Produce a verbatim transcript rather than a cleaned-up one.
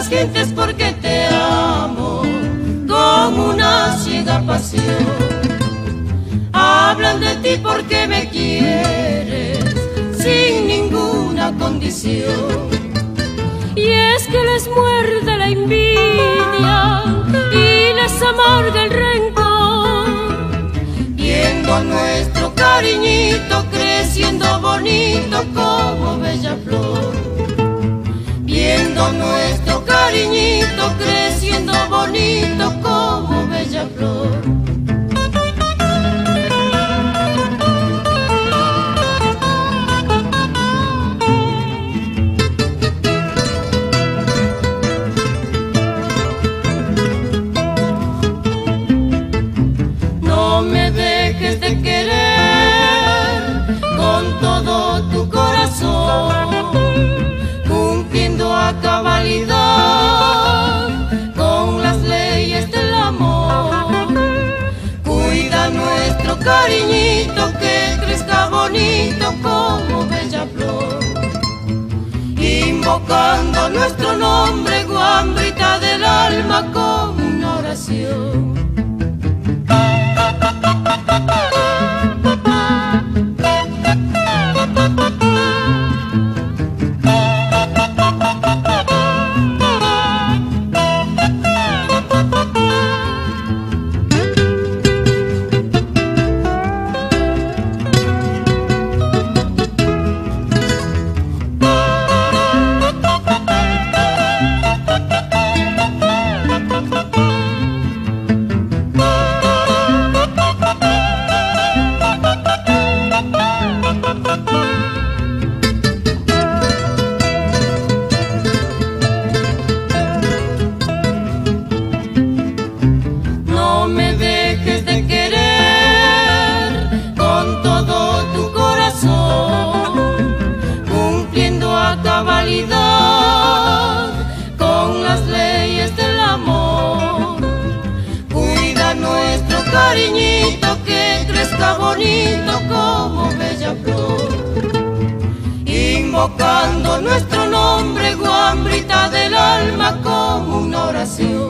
las gentes porque te amo con una ciega pasión. Hablan de ti porque me quieres sin ninguna condición. Y es que les muerde la envidia y les amarga el rencor, viendo a nuestro cariñito creciendo bonito como bella flor. Viendo a nuestro cariñito creciendo bonito como bella flor. No me dejes de querer con todo tu corazón, cumpliendo a cabalidad con las leyes del amor. Cuida nuestro cariñito que crezca bonito como bella flor. Invocando nuestro nombre, guambrita del alma, como una oración. No me dejes de querer con todo tu corazón, cumpliendo a cabalidad con las leyes del amor. Cuida nuestro cariñito que crezca bonito como bella flor. Invocando nuestro nombre, guambrita del alma, como una oración.